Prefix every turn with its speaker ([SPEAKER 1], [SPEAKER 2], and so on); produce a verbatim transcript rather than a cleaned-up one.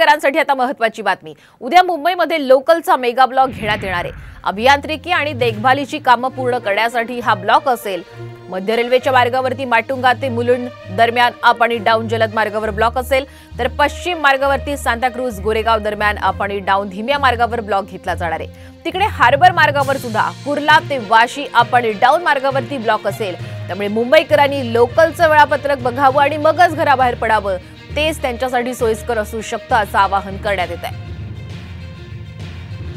[SPEAKER 1] मुंबईकरांसाठी आता महत्त्वाची बातमी। उद्या मुंबईमध्ये लोकलचा मेगा ब्लॉक घेण्यात येणार आहे। अभियांत्रिकी आणि देखभालीची कामं पूर्ण करण्यासाठी हा ब्लॉक असेल। मध्य रेल्वेच्या मार्गावरती माटुंगा ते मुलुंड दरम्यान अप आणि डाऊन जलद मार्गावर ब्लॉक असेल, तर पश्चिम मार्गावरती सांताक्रूज गोरेगाव दरम्यान अप आणि डाऊन धीम्या मार्गावर ब्लॉक घेतला जाणार आहे। तिकडे हार्बर मार्गावर सुद्धा कुर्ला ते वाशी अप आणि डाऊन मार्गावरती ब्लॉक असेल। त्यामुळे मुंबईकरांनी लोकलचं वेळापत्रक बघावं आणि मगच घराबाहेर पडावं, तेच त्यांच्यासाठी सोयीस्कर असू शकतं असं आवाहन करण्यात येत आहे।